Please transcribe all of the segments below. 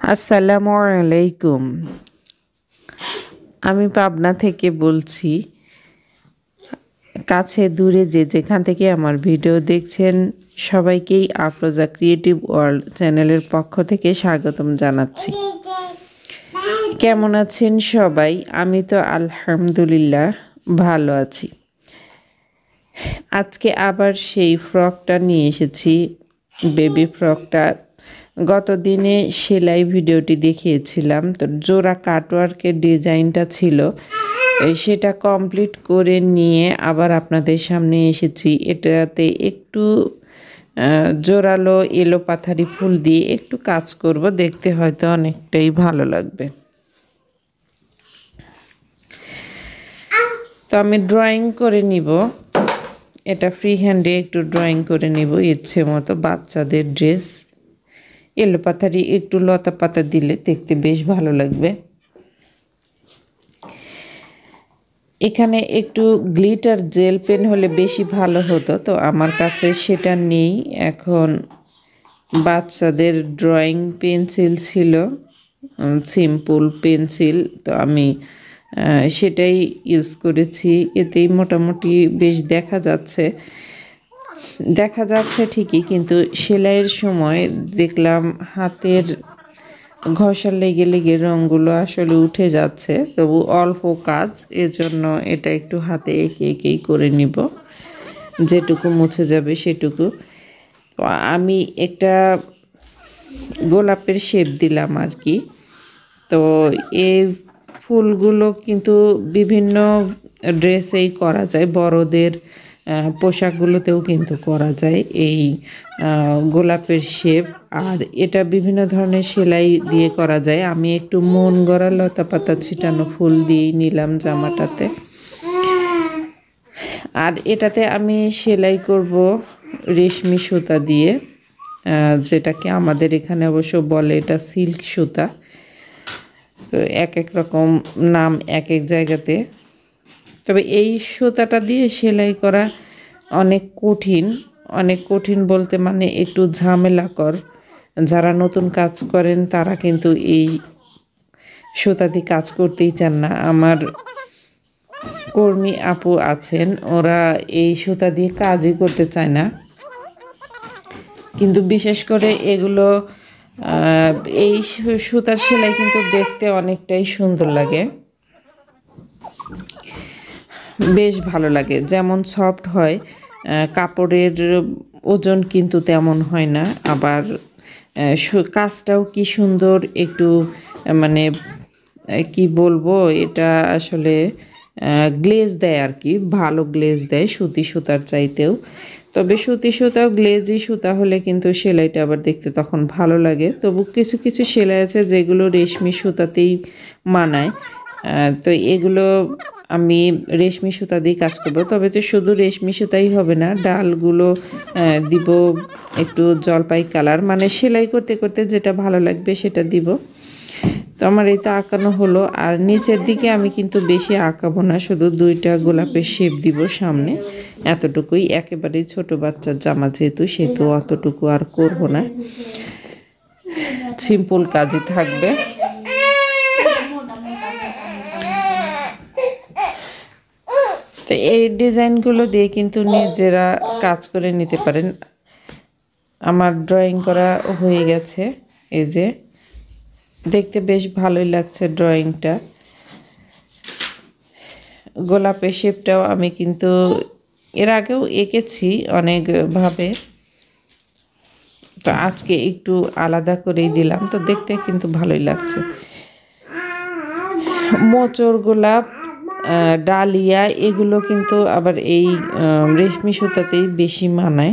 আসসালামু আলাইকুম। আমি পাবনা থেকে বলছি। কাছে দূরে যে যেখান থেকে আমার ভিডিও দেখছেন সবাইকেই আফরোজা ক্রিয়েটিভ ওয়ার্ল্ড চ্যানেলের পক্ষ থেকে স্বাগতম জানাচ্ছি। কেমন আছেন সবাই? আমি তো আলহামদুলিল্লাহ ভালো আছি। আজকে আবার সেই ফ্রকটা নিয়ে এসেছি, বেবি ফ্রকটা। গত দিনে সেলাই ভিডিওটি দেখিয়েছিলাম, তো জোড়া কাটওয়ার্কের ডিজাইনটা ছিল, সেটা কমপ্লিট করে নিয়ে আবার আপনাদের সামনে এসেছি। এটাতে একটু জোরালো এলো পাথারি ফুল দিয়ে একটু কাজ করব, দেখতে হয়তো অনেকটাই ভালো লাগবে। তো আমি ড্রয়িং করে নিব, এটা ফ্রি হ্যান্ডে একটু ড্রয়িং করে নিব ইচ্ছে মতো। বাচ্চাদের ড্রেস এলো পাথারি একটু লতা পাতা দিলে দেখতে বেশ ভালো লাগবে। এখানে একটু গ্লিটার জেল পেন হলে বেশি ভালো হতো, তো আমার কাছে সেটা নেই। এখন বাচ্চাদের ড্রয়িং পেন্সিল ছিল, সিম্পল পেন্সিল, তো আমি সেটাই ইউজ করেছি। এতেই মোটামুটি বেশ দেখা যাচ্ছে ঠিকই, কিন্তু সেলাইয়ের সময় দেখলাম হাতের ঘষা লেগে লেগে রঙগুলো আসলে উঠে যাচ্ছে। তবু অল্প কাজ, এজন্য এটা একটু হাতে এঁকে এঁকেই করে নিব, যেটুকু মুছে যাবে সেটুকু। আমি একটা গোলাপের শেপ দিলাম আর কি। তো এই ফুলগুলো কিন্তু বিভিন্ন ড্রেসেই করা যায়, বড়দের পোশাকগুলোতেও কিন্তু করা যায় এই গোলাপের শেপ। আর এটা বিভিন্ন ধরনের সেলাই দিয়ে করা যায়। আমি একটু মন গড়া লতা পাতা ছিটানো ফুল দিয়েই নিলাম জামাটাতে। আর এটাতে আমি সেলাই করব রেশমি সুতা দিয়ে, যেটাকে আমাদের এখানে অবশ্য বলে এটা সিল্ক সুতা। তো এক এক রকম নাম এক এক জায়গাতে। তবে এই সুতাটা দিয়ে সেলাই করা অনেক কঠিন বলতে মানে একটু ঝামেলাকর। যারা নতুন কাজ করেন তারা কিন্তু এই সুতা দিয়ে কাজ করতেই চান না। আমার কর্মী আপু আছেন, ওরা এই সুতা দিয়ে কাজই করতে চায় না। কিন্তু বিশেষ করে এগুলো এই সুতার সেলাই কিন্তু দেখতে অনেকটাই সুন্দর লাগে, বেশ ভালো লাগে। যেমন সফট হয়, কাপড়ের ওজন কিন্তু তেমন হয় না। আবার কাজটাও কি সুন্দর, একটু মানে কি বলবো, এটা আসলে গ্লেজ দেয় আর কি, ভালো গ্লেজ দেয় সুতি সুতার চাইতেও। তবে সুতি সুতাও গ্লেজি সুতা হলে কিন্তু সেলাইটা আবার দেখতে তখন ভালো লাগে। তবু কিছু কিছু সেলাই আছে যেগুলো রেশমি সুতাতেই মানায়। তো এগুলো আমি রেশমি সুতা দিয়ে কাজ করবো। তবে তো শুধু রেশমি সুতাই হবে না, ডালগুলো দিব একটু জলপাই কালার, মানে সেলাই করতে করতে যেটা ভালো লাগবে সেটা দিব। তো আমার এই তো আঁকানো হলো। আর নিচের দিকে আমি কিন্তু বেশি আঁকাবো না, শুধু দুইটা গোলাপের শেপ দিব সামনে, এতটুকুই। একেবারেই ছোট বাচ্চার জামা যেহেতু, সেহেতু অতটুকু আর করব না, সিম্পল কাজই থাকবে। তো এই ডিজাইনগুলো দিয়ে কিন্তু নিজেরা কাজ করে নিতে পারেন। আমার ড্রয়িং করা হয়ে গেছে, এই যে দেখতে বেশ ভালোই লাগছে ড্রয়িংটা। গোলাপের শেপটাও আমি কিন্তু এর আগেও এঁকেছি অনেকভাবে, তো আজকে একটু আলাদা করেই দিলাম, তো দেখতে কিন্তু ভালোই লাগছে। মোচর গোলাপ, ডালিয়া, এগুলো কিন্তু আবার এই রেশমি সুতাতেই বেশি মানায়।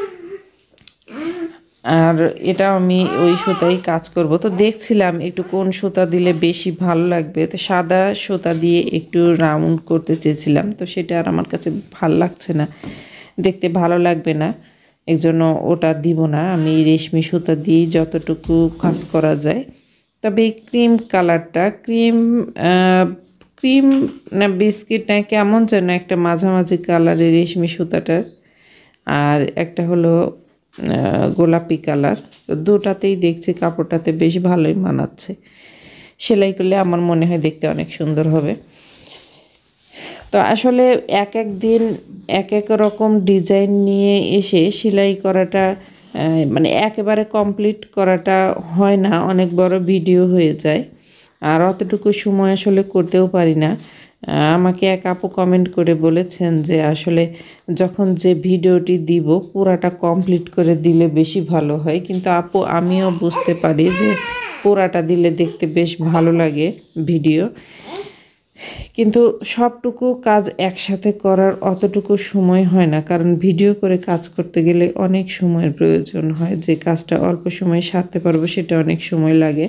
আর এটা আমি ওই সুতাই কাজ করব। তো দেখছিলাম একটু কোন সুতা দিলে বেশি ভালো লাগবে, তো সাদা সুতা দিয়ে একটু রাউন্ড করতে চেয়েছিলাম, তো সেটা আর আমার কাছে ভালো লাগছে না, দেখতে ভালো লাগবে না, এর জন্য ওটা দিব না। আমি রেশমি সুতা দিয়েই যতটুকু কাজ করা যায়। তবে এই ক্রিম কালারটা, ক্রিম না বিস্কিট না কেমন যেন একটা মাঝামাঝি কালারের রেশমি সুতাটা, আর একটা হলো গোলাপি কালার। তো দুটাতেই দেখছি কাপড়টাতে বেশ ভালোই মানাচ্ছে। সেলাই করলে আমার মনে হয় দেখতে অনেক সুন্দর হবে। তো আসলে এক এক দিন এক এক রকম ডিজাইন নিয়ে এসে সেলাই করাটা মানে একেবারে কমপ্লিট করাটা হয় না, অনেক বড় ভিডিও হয়ে যায়, আর অতটুকু সময় আসলে করতেও পারি না। আমাকে এক আপু কমেন্ট করে বলেছেন যে আসলে যখন যে ভিডিওটি দিব পুরাটা কমপ্লিট করে দিলে বেশি ভালো হয়, কিন্তু আপু আমিও বুঝতে পারি যে পুরাটা দিলে দেখতে বেশ ভালো লাগে ভিডিও, কিন্তু সবটুকু কাজ একসাথে করার অতটুকু সময় হয় না, কারণ ভিডিও করে কাজ করতে গেলে অনেক সময়ের প্রয়োজন হয়। যে কাজটা অল্প সময়ে সারতে পারবো সেটা অনেক সময় লাগে।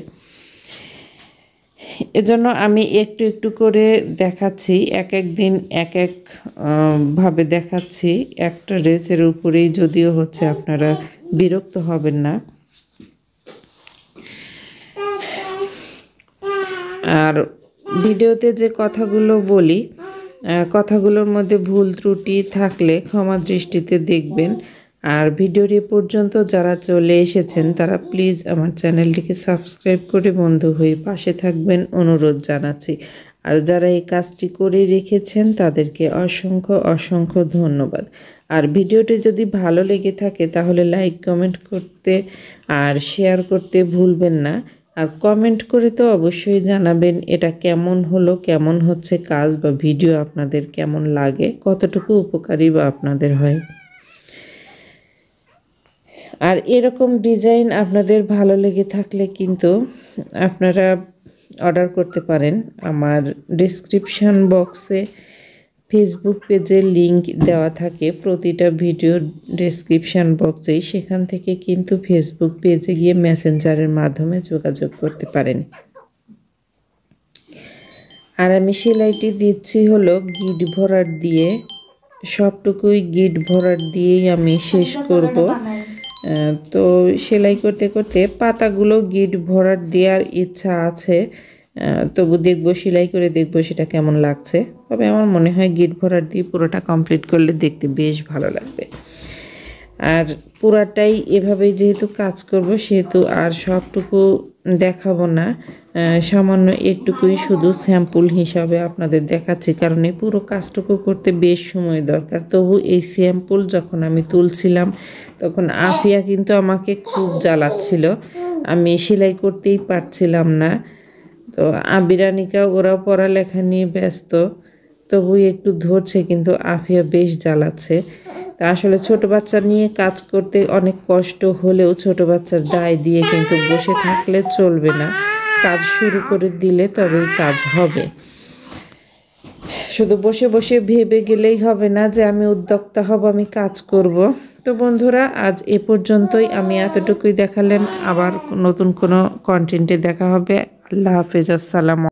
এজন্য আমি একটু একটু করে দেখাচ্ছি, এক এক দিন এক এক ভাবে দেখাচ্ছি। একটা ড্রেসের উপরেই যদিও হচ্ছে, আপনারা বিরক্ত হবেন না। আর ভিডিওতে যে কথাগুলো বলি, কথাগুলোর মধ্যে ভুল ত্রুটি থাকলে ক্ষমা দৃষ্টিতে দেখবেন। আর ভিডিওটি পর্যন্ত যারা চলে এসেছেন তারা প্লিজ আমার চ্যানেলটিকে সাবস্ক্রাইব করে বন্ধু হয়ে পাশে থাকবেন অনুরোধ জানাচ্ছি। আর যারা এই কাজটি করে রেখেছেন তাদেরকে অসংখ্য অসংখ্য ধন্যবাদ। আর ভিডিওটি যদি ভালো লেগে থাকে তাহলে লাইক কমেন্ট করতে আর শেয়ার করতে ভুলবেন না। আর কমেন্ট করে তো অবশ্যই জানাবেন এটা কেমন হলো, কেমন হচ্ছে কাজ বা ভিডিও আপনাদের কেমন লাগে, কতটুকু উপকারী বা আপনাদের হয়। আর এরকম ডিজাইন আপনাদের ভালো লেগে থাকলে কিন্তু আপনারা অর্ডার করতে পারেন। আমার ডেসক্রিপশন বক্সে ফেসবুক পেজের লিংক দেওয়া থাকে প্রতিটা ভিডিওর ডেসক্রিপশন বক্সেই, সেখান থেকে কিন্তু ফেসবুক পেজে গিয়ে মেসেঞ্জারের মাধ্যমে যোগাযোগ করতে পারেন। আর আমি সেলাইটি দিচ্ছি হলো গিট ভরাট দিয়ে, সবটুকুই গিট ভরাট দিয়েই আমি শেষ করব। তো সেলাই করতে করতে পাতাগুলো গিট ভরাট দেওয়ার ইচ্ছা আছে, তবু দেখবো, সেলাই করে দেখবো সেটা কেমন লাগছে। তবে আমার মনে হয় গিট ভরাট দিয়ে পুরোটা কমপ্লিট করলে দেখতে বেশ ভালো লাগবে। আর পুরাটাই এভাবেই যেহেতু কাজ করব সেহেতু আর সবটুকু দেখাবো না, সামান্য একটুকুই শুধু স্যাম্পল হিসাবে আপনাদের দেখাচ্ছি, কারণ এই পুরো কাজটুকু করতে বেশ সময় দরকার। তবু এই স্যাম্পল যখন আমি তুলছিলাম তখন আফিয়া কিন্তু আমাকে খুব জ্বালাচ্ছিল, আমি সেলাই করতেই পারছিলাম না। তো আবিরানিকা ওরাও পড়ালেখা নিয়ে ব্যস্ত, তবু একটু ধরছে, কিন্তু আফিয়া বেশ জ্বালাচ্ছে। তা আসলে ছোট বাচ্চা নিয়ে কাজ করতে অনেক কষ্ট হলেও ছোট বাচ্চার দায় দিয়ে কিন্তু বসে থাকলে চলবে না, কাজ শুরু করে দিলে তবেই কাজ হবে। শুধু বসে বসে ভেবে গেলেই হবে না যে আমি উদ্যোক্তা হব, আমি কাজ করব। তো বন্ধুরা আজ এ পর্যন্তই, আমি এতটুকুই দেখালাম, আবার নতুন কোনো কন্টেন্টে দেখা হবে। আল্লাহ হাফেজ, আসসালাম।